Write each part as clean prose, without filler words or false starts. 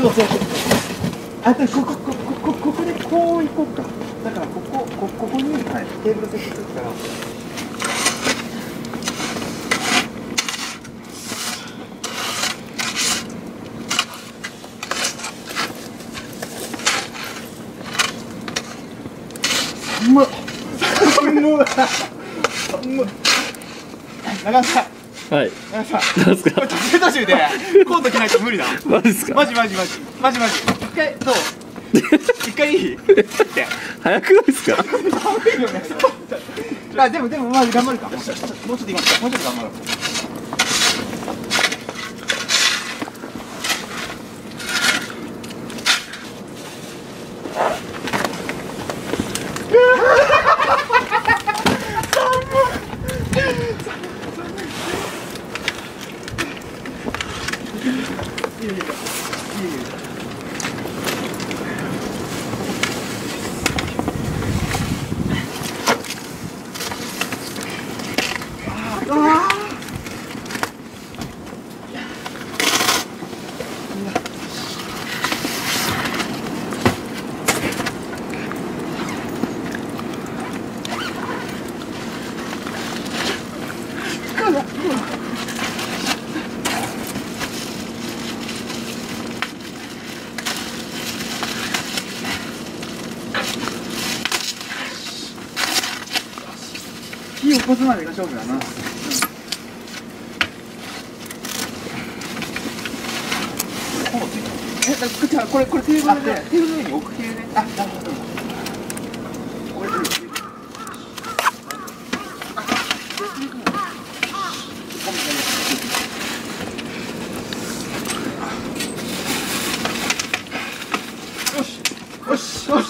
そうそうそう。あとここでこう行こうか。だからここに、はい、テーブル設置するから。長さん。はい。長さん。なんですか。途中でコート着ないと無理だ。マジですか。マジ。一回どう？一回いい？早くないですか。あ、でもまず頑張るか。もうちょっと今もうちょっと頑張ろう。火を起こすまでが勝負だな。これテーブルの上に置く系ね。あ、なるほど。これよし。こ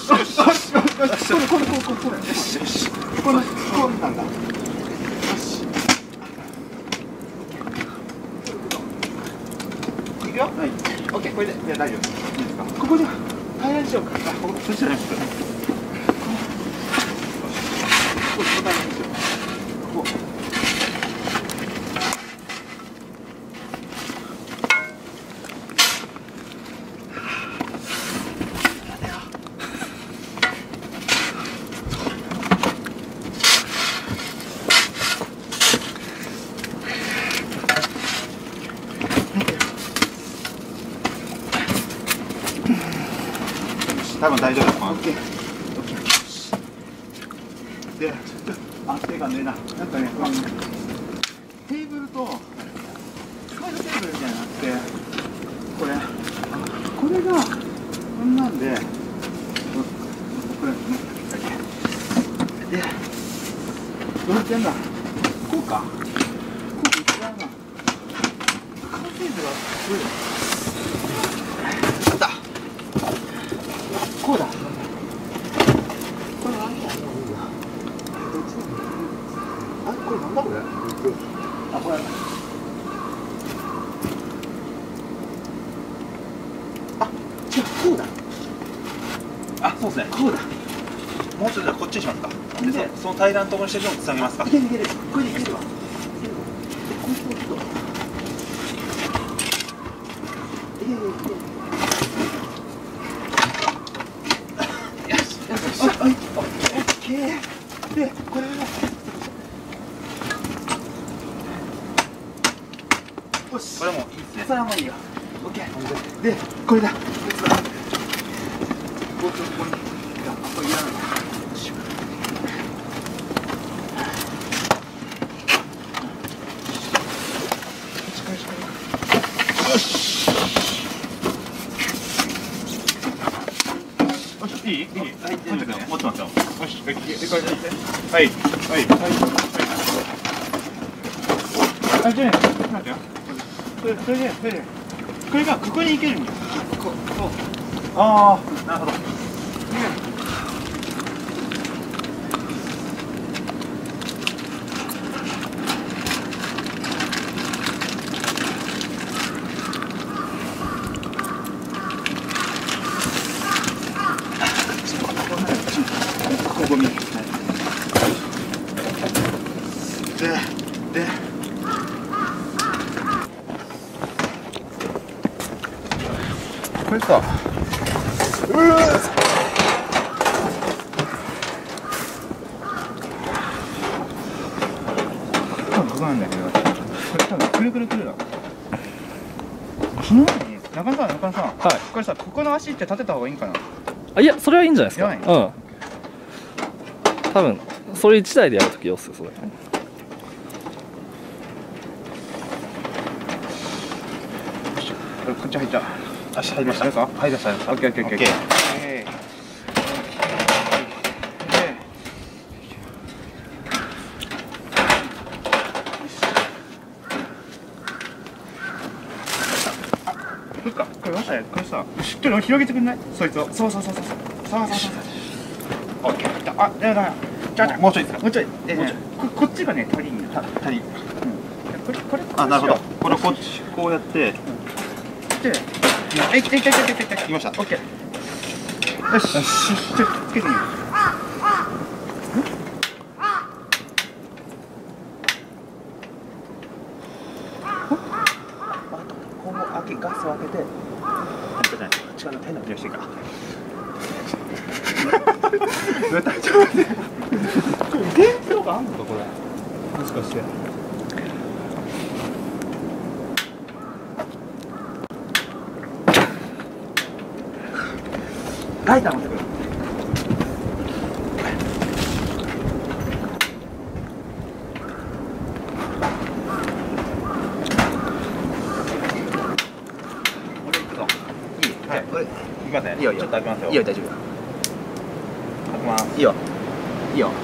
れなんだ。よし。いくよ。はい。オッケー、これで大丈夫。いいですか。ここで平らにしようか。あ、ここじゃないですか。ここ平らにしよう。ここ。多分大丈夫だと思う。オッケー。で、ちょっと安定感ねえな。なんかね、テーブルとサイドテーブルみたいになって、これがこんなんで、これね、で、どうやってんだ。こうか。こう違うな。完成図がすごい。こうだ。これ何だ。あ、これなんだこれ。あ、これ。あ、違う、こうだ。あ、そうですね。こうだ。もうちょっとこっちにしますか。で、その平らなところにしてつなげますか。いける。これでいけるわ。こうすると。いける。オッケー。で、これをよし。これもいいですね。それはもういいよ。オッケー。で、これだ。ここに。あ、これいらない。よし。いい？はい、持ってますよ。よし、はい。あ、じゃあね、待ってよ。それで、これがここに行けるんだよ。こう。ああ、なるほど。ゴミ。で。 これさ、多分ここなんだけど、これ多分くるくるくるだ。その前に中野さん、はい、これさ、ここの足って立てた方がいいんかな。 あ、いや、それはいいんじゃないですか。 やばいね。 多分それ1台でやるときよすよ、それ。 こっち入った。 足入りました。 入りました。オッケーオッケーオッケー。これさ、ちょっと広げてくんない？そいつを。そう。オッケー。あ、じゃあもうちょいですか？もうちょい。こっちがね、足りんよ。足りん。これ。 あ、なるほど。これこっちこうやって。 で、いきました。オッケー。よし。つけてみよう。ガスを開けて、 違う変な匂いしてるから。 ちょっと待って。電気とかあんのかこれ。もしかして。ライター持ってくる。 いきますね。いいよ。ちょっと開けますよ。 いいよ、大丈夫。 開けます。 いいよ。いいよ。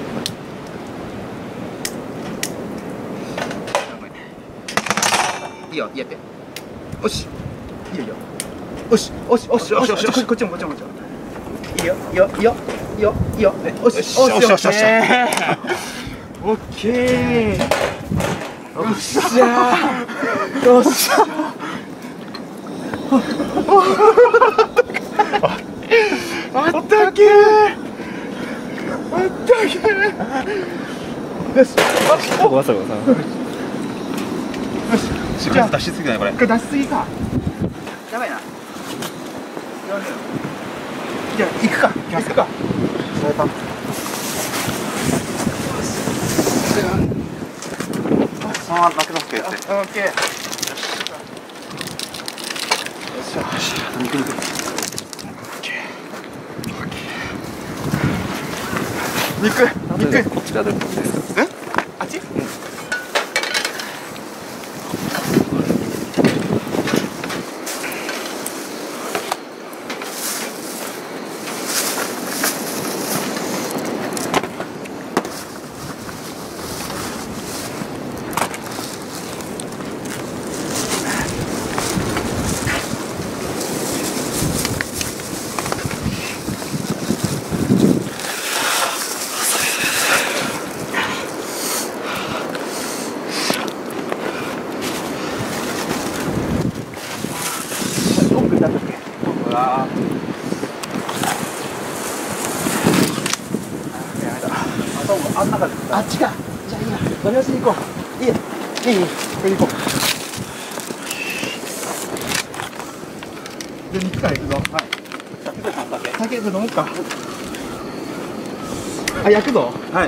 いいよ、やって。よし。いいよ。よし。こっちも。いいよ。よし。オッケー。よっしゃ。あったけー。よし。 ごめんなさい。 よし。じゃあ出しすぎないこれ。 これ出しすぎか。やばいな。じゃあ行くか。行きますか。 そのまま負けますけど。 オッケー。よっしゃ。肉。肉。 こちらでもいいです。 あっち？あっちか。じゃあいいな。ゴミ出しに行こう。いい。これ行こう。で、肉から行くぞ。はい。酒飲もうか。あ、焼くぞ。 はい。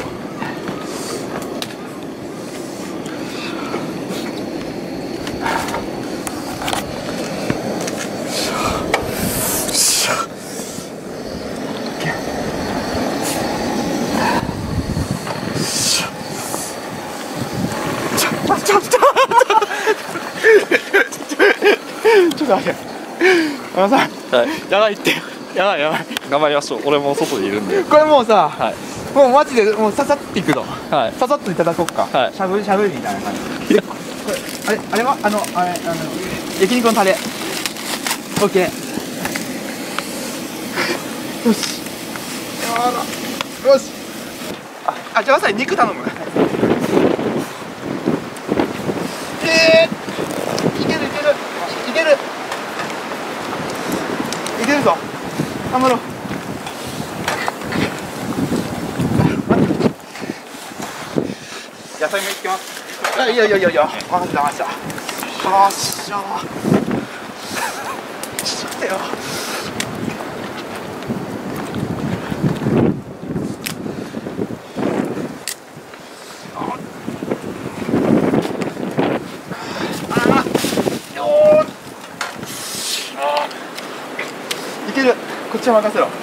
ちょっと待って。さ、やばいって。やばい。 頑張りましょう。俺も外でいるんで。 これもうさ、 はい。 もうマジでもうささっていくの。 はい。 ささっといただこうか。 はい。 しゃぶみたいな感じ。これあれは焼肉のタレ。オッケー。よし。よし。あ、じゃあまさに肉頼む。いけるぞ。頑張ろう。 野菜もいきます。 いいよ。任せた。よっしゃ。 てよ。いける。こっちは任せろ。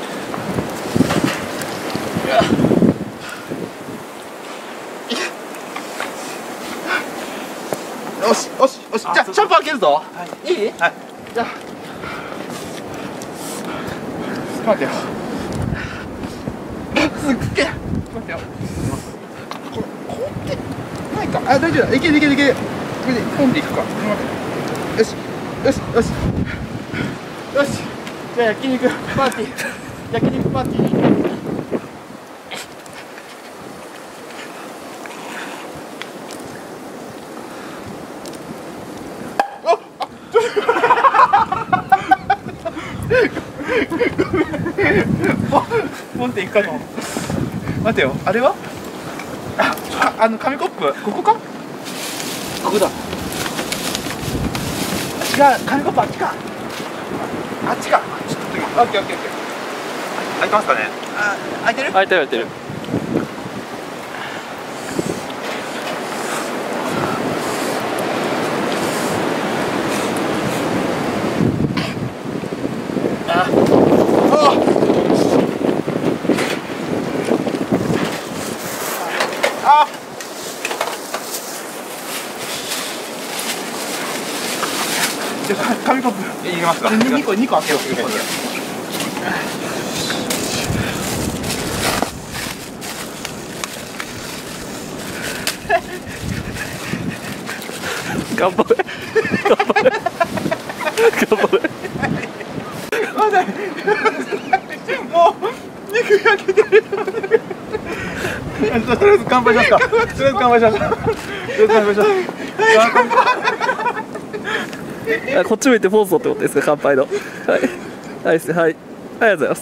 よしよしよし。じゃあシャンプー開けるぞ。いい？はい。じゃあ待ってよ。すっげえ。待ってよ。これないか。あ、大丈夫だ。いけるいけるいける。これでポンでいくか。よしよしよしよし。じゃあ焼肉パーティー。焼肉パーティー。ポンっていくかと。待てよ、あれは？紙コップ、ここか？ここだ。違う、紙コップあっちか。あっちか。ちょっと待って。オッケーオッケーオッケー。 開いてますかね。 開いてる？ 開いてる開いてる。 紙コップ入れますか。 2個開けよう。 頑張れ頑張れ頑張れ。 まだもう肉焼けてる。 とりあえず乾杯しますか。とりあえず乾杯します。とりあえず乾杯します。 あ、こっち向いてポーズ取ってことですか、乾杯の。はいはいですね、はい、ありがとうございます。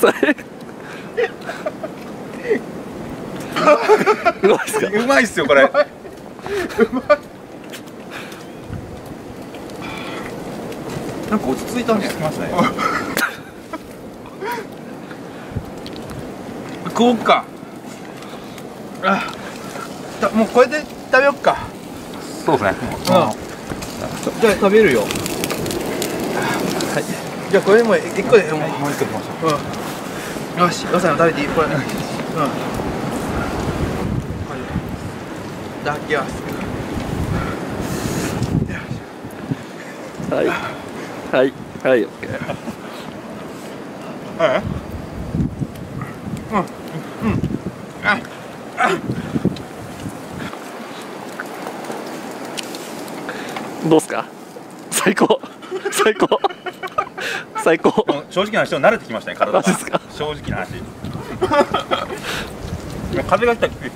うまいっすか。 うまいっすよこれ。 なんか落ち着いたね。 つきましたね。 食おうか。もうこれで食べよっか。 そうですね。 じゃあ食べるよ。はい。じゃあこれも1個でもう 1個いきましょう。 よし、よさん食べていい？これ。いただきます。 はいはいはい、オッケー。どうっすか。最高最高最高。 正直な話、慣れてきましたね、体が。 マジっすか。 正直な話。風が来たらきついです。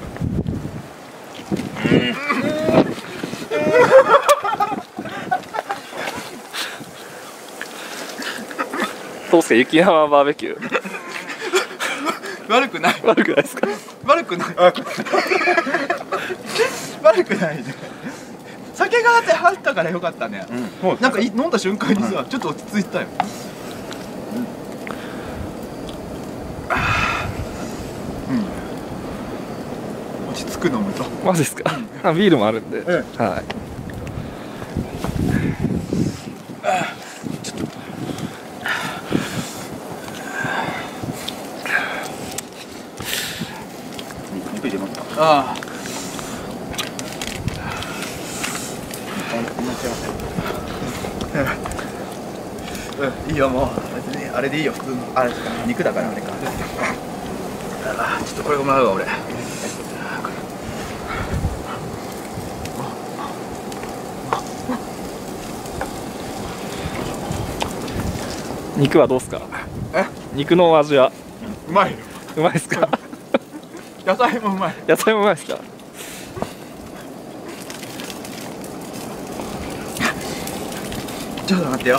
どうっすか、雪山バーベキュー。 悪くない。 悪くないですか。 悪くない。悪くないね。酒があったからよかったね。なんか飲んだ瞬間にさ、ちょっと落ち着いたよ。落ち着く飲むと。 マジっすか。あ、ビールもあるんで。はい。 肉入れますか。 ああ。いいよ、もう別にあれでいいよ。あれ肉だからあれか。ちょっとこれもらうわ俺。 肉はどうっすか。肉の味は。 うまいよ。 うまいっすか。 野菜もうまい。 野菜もうまいっすか。 ちょっと待ってよ。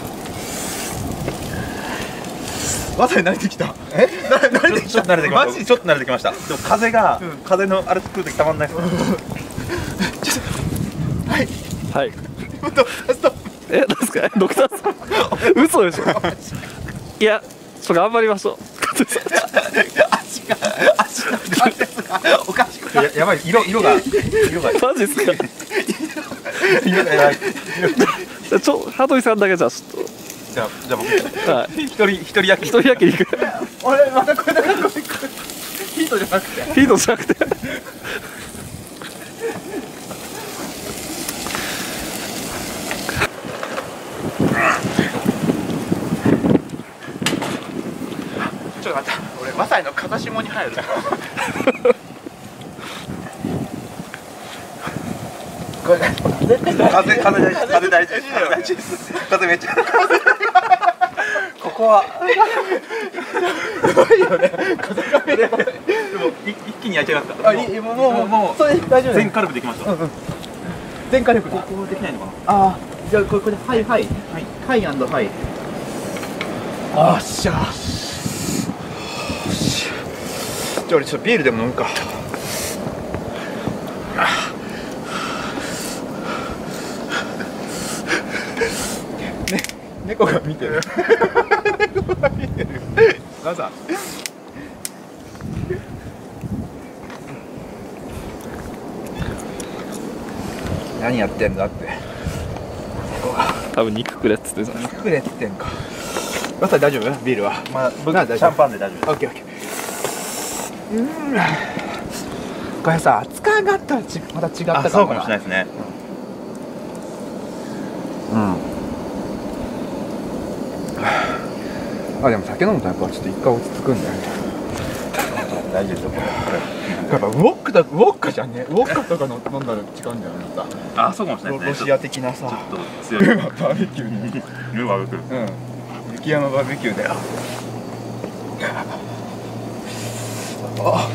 わさび慣れてきた。慣れてきた。 ちょっと慣れてきました。 マジちょっと慣れてきました。でも風が、風のあれ作るときたまんないです。 はい。 はい。 ストップ。 え、どうですかドクターさん嘘でしょ。いや、ちょっと頑張りましょう。 足がおかしくなってやばい、色がマジっすか。 色がやばい。 羽鳥さんだけじゃちょっじゃあ僕と、はい、 一人焼き一人焼肉。 俺またこれだからヒートじゃなくてヒートじゃなくて。 ちょっと待って俺マサイの風下に入るこれ風大事風めっちゃここはやばいよね風がでも一気に焼き上がった。 もうそれ大丈夫全カルビできました。 全火力ここできないのかな。 ああじゃあこれはいはいはいアンドはいあっしゃじゃあ俺ちょっとビールでも飲むか猫が見てる猫が見てるガザ何やってんだって多分肉くれっつってた。 肉くれってんかガサ大丈夫ビールはまあ僕大丈夫シャンパンで大丈夫オッケーオッケーこれさ熱燗があったらまた違ったかもなそうかもしれないですね。 あでも酒飲むとやっぱちょっと一回落ち着くんだよね大丈夫ですよこれ。 やっぱウォッカじゃんねウォッカとかの飲んだら違うんだよねまたあ、そうかもしれないですね。 ロシア的なさちょっと強い。 バーベキューねルーバーグうん雪山バーベキューだよあ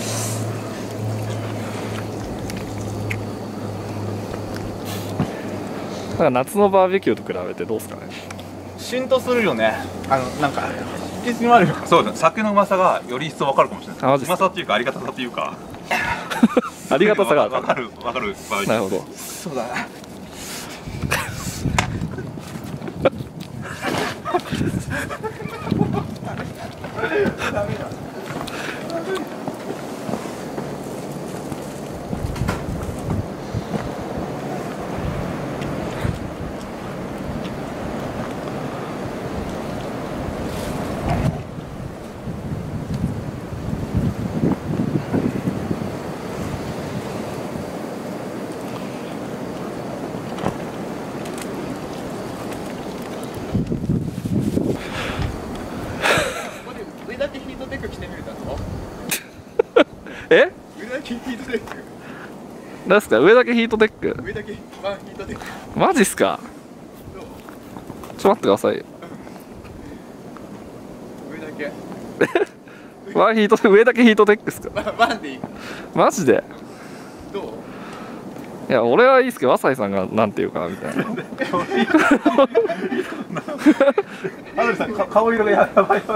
なんか夏のバーベキューと比べてどうですかね。 シュンとするよねなんか引き締まるよそうですね。酒のうまさがより一層わかるかもしれないです。 あマジっすかうまさっていうかありがたさっていうか。 ありがたさがわかるバーベキュー。 なるほど。 そうだな上だけヒートテック着てみるだろえ？ 上だけヒートテックなんすか上だけヒートテック。 上だけワンヒートテックマジっすか。 どうちょっと待ってください。 上だけワンヒート上だけヒートテックっすか。 ワンでいいマジで。 どういや俺はいいっすけど浅井さんがなんていうかなみたいな。 アドリさん顔色がやばいやばい。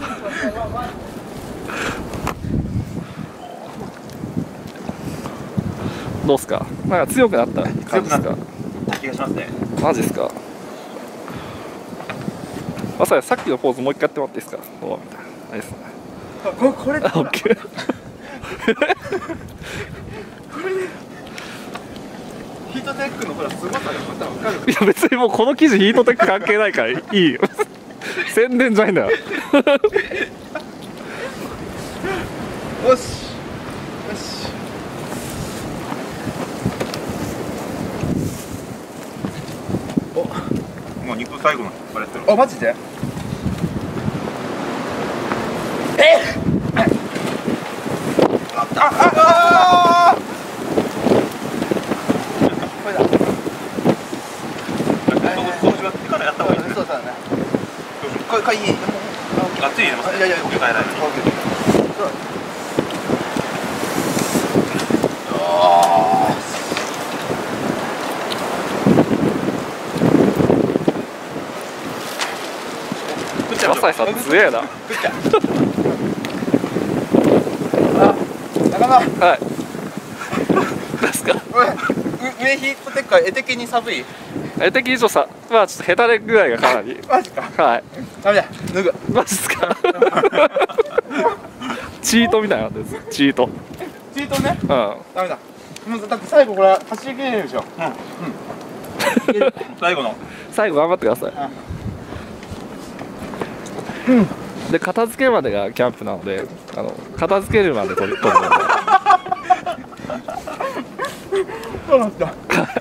どうっすか。なんか強くなった感じですか。 気がしますね。 マジっすか。浅井さっきのポーズもう一回やってもらっていいですか。そうみたいな。あれですね。 これあオッケー。 ヒートテックのほらすごさがまた分かるいや別にもうこの記事ヒートテック関係ないからいいよ。宣伝じゃないんだよ。 よしよしもう肉最後のあれやってる。 あマジでこれだ掃除は手からやった方がいいですね。 そうだねこれいいがっつり入れますね。 いやいやお湯変えない。 浅井さん強えな。 仲間はい。ですか。 上ヒートテックは絵的に寒い敵以上さ、まあちょっとヘタレ具合がかなり。 マジか。 はい。 ダメだ。脱ぐ。 マジっすか。チートみたいなんです。チート。 チートね。 うん。 ダメだ。もうだって最後これ走り切れるでしょ。最後の。 最後頑張ってください。で片付けまでがキャンプなので、片付けるまで撮る。 そうなんだ。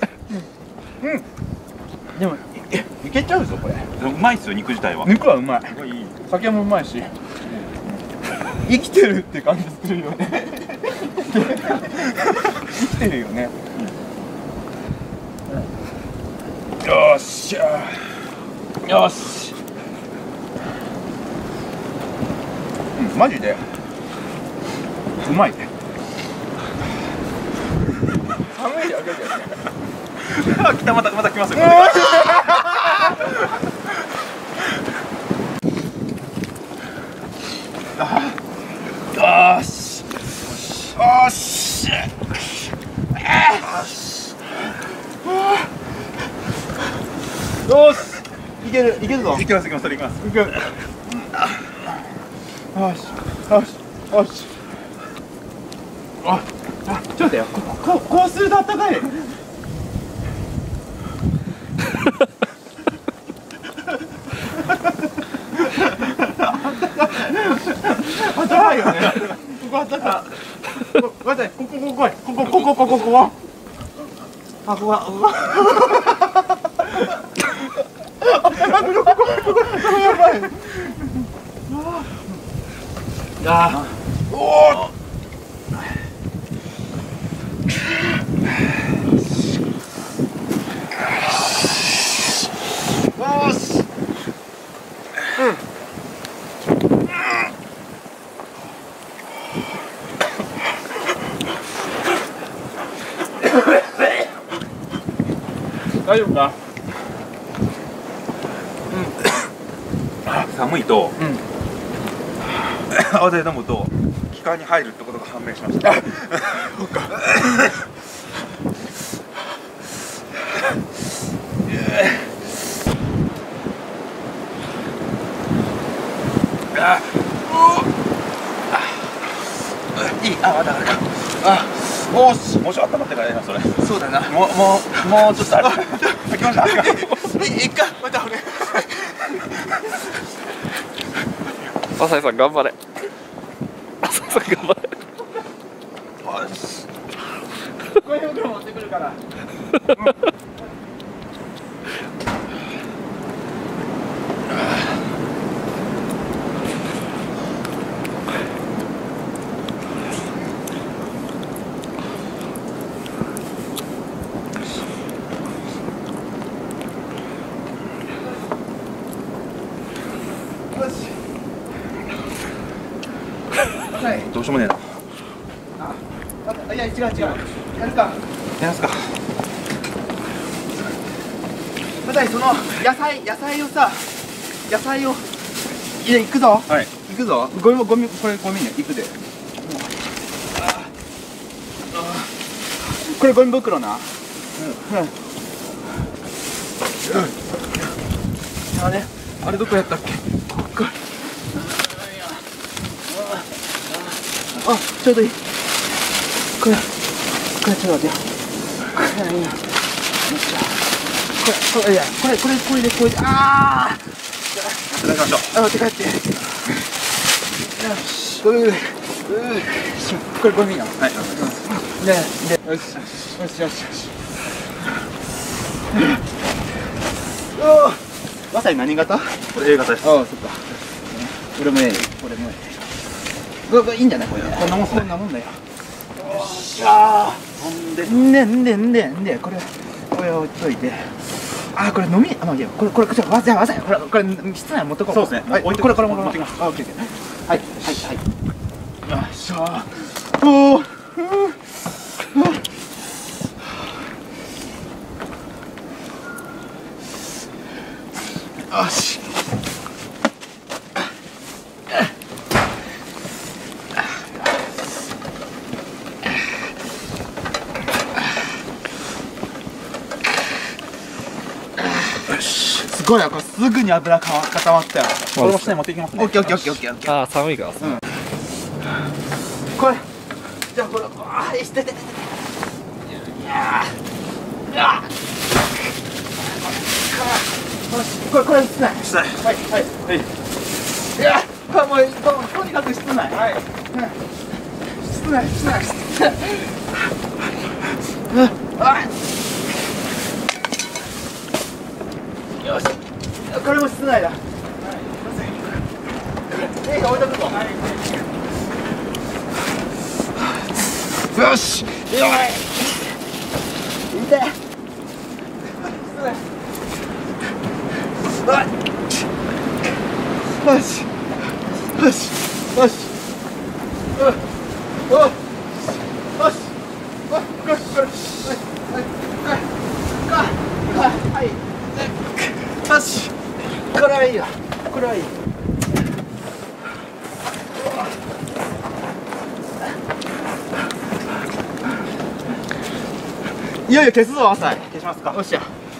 でもいけちゃうぞこれ。 うまいっすよ、肉自体は。 肉はうまい。 すごいいい。 酒もうまいし。生きてるって感じするよね。生きてるよね。よっしゃ。よし。マジでうまいね。寒いやけどね。 あ、来た、また来ますよ。 よし。よし。よし。いけるぞ。 行きます、それ行きます。 いける。よし。よし。よし。あ、ちょっと待ってよ。こうするとあったかい。あったかいよね。ここあったかい。ここ来い。ここ。あ、ここは。やばい。あ、おお。よし。大丈夫か？ 寒いと、泡で飲むと気管に入るってことが判明しました。 そうか。 いい、まだあるか。おーし、もうちょっと温まってからやな、それ。 そうだな。 もうちょっとある。来ました。 一回また俺。 浅井さん頑張れ。浅井さん頑張れ。 これ袋持ってくるから。 どうしようもねえな。 いや違う。やるか。 やりますか。 またその野菜をさ、いや行くぞ。 はい。 行くぞ。ゴミこれゴミね。行くで。これゴミ袋な。あれどこやったっけ？これ。あ、ちょうどいい。これちょっと待ってよ。これいいな。よっしゃ。これで。ああ。 いただきましょう。 持って帰って。よし。これゴミや。 はい。 で、よし。わさび何型？ これ A 型です。 ああ、そっか。俺もええ。いいんじゃないこれ。こんなもんだよ。よっしゃー。んで、これ置いといて。あ、これ飲み、まあいいよ。これじゃあわざわざこれ室内持ってこう。 そうですね。 はい、これ持ってきます。あ、オッケー。はい。よっしゃー。おお。よし。 ごいよ、これすぐに油固まったよ。 これも下に持っていきますね。 オッケーオッケーオッケーオッケーオッケー。 ああ寒いからさ、 これじゃあこれ、ああ、してててて。いやー、いやー、これ室内。 下へ。 はいはいはい。いやー、これもうとにかく室内。はい。室内室内室内。あ、よし。これも室内だ。はい。置いとくぞ。よし。よい。痛い。よし。よし。よし。お。よし。これ。はい。よし。これはいいよ。これはいい。いよいよ消すぞ、朝井。 消しますか。 よっしゃ。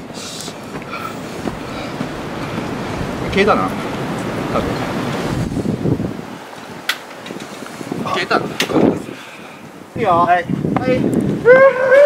消えたな。多分。消えたな。いいよ。はい。はい。